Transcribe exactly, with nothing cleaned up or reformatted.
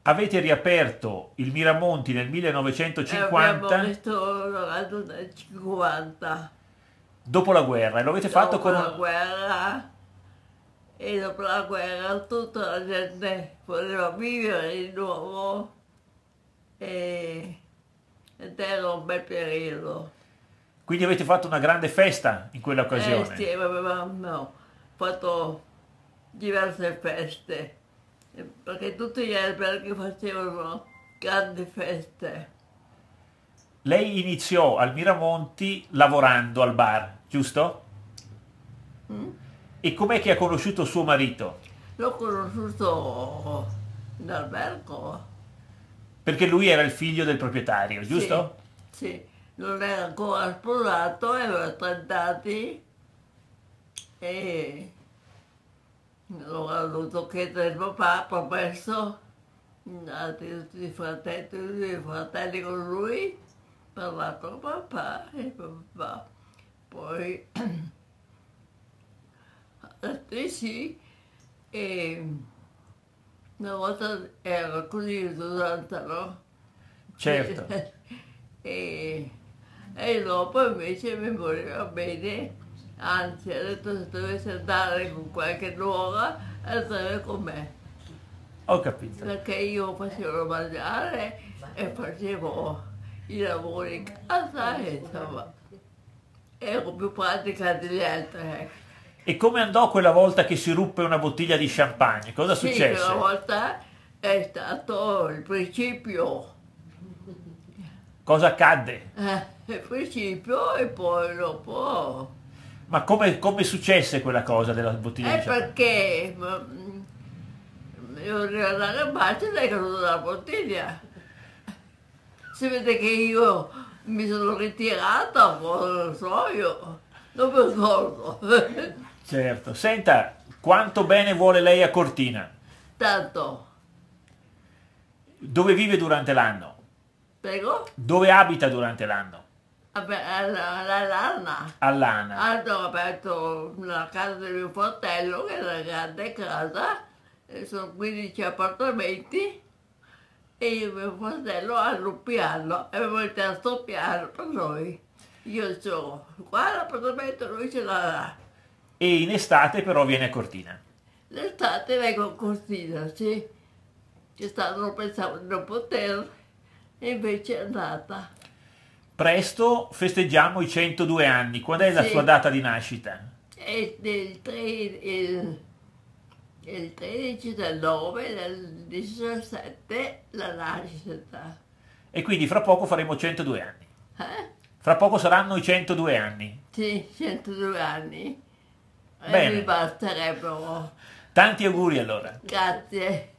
Avete riaperto il Miramonti nel E abbiamo millenovecentocinquanta, restaurato nel cinquanta, dopo la guerra, e lo avete fatto dopo con la un... guerra, e dopo la guerra tutta la gente voleva vivere di nuovo, e, ed era un bel periodo. Quindi avete fatto una grande festa in Eh quell'occasione. sì, avevamo fatto diverse feste, eh, perché tutti gli alberghi facevano grandi feste. Lei iniziò al Miramonti lavorando al bar, giusto? Mm? E com'è che ha conosciuto suo marito? L'ho conosciuto in albergo. Perché lui era il figlio del proprietario, Sì, giusto? sì, non era ancora sposato, aveva trenta anni e allora ho dovuto chiedere al papà, promesso, andati tutti i fratelli, tutti i fratelli con lui, parlare con papà e papà. Poi ha detto di sì e una volta era così durante, no? Certo. E, e dopo invece mi voleva bene, anzi ha detto se dovesse andare con qualche nuova, andare con me, Ho capito. perché io facevo mangiare e facevo i lavori in casa e insomma ero più pratica degli altri. Ecco. E come andò quella volta che si ruppe una bottiglia di champagne? Cosa Sì, quella successe? volta è stato il principio. Cosa accadde? Eh, il principio e poi dopo. Ma come, come successe quella cosa della bottiglia È di champagne? perché mm, io ero andare a bacio e è caduta la bottiglia. Si vede che io mi sono ritirata, ma non lo so io, non mi ricordo. Certo. Senta, quanto bene vuole lei a Cortina? Tanto, Dove vive durante l'anno? prego, Dove abita durante l'anno? vabbè, alla, alla lana. All'Ana. Hanno aperto la casa del mio fratello, che è una grande casa, e sono quindici appartamenti, e io e mio fratello hanno un piano, e avevo il terzo piano per noi. Io sono qua l'appartamento, lui ce l'ha là. E in estate però viene a Cortina. L'estate vengo a Cortina, sì. Quest'anno pensavo di non poter, e invece è andata. Presto festeggiamo i centodue anni. Qual è la Sì. sua data di nascita? E il, tre- il, il tredici del nove del diciassette la nascita. E quindi fra poco faremo centodue anni. Eh? Fra poco saranno i centodue anni. Sì, centodue anni. E Bene. mi basterebbero. Tanti auguri allora. Grazie.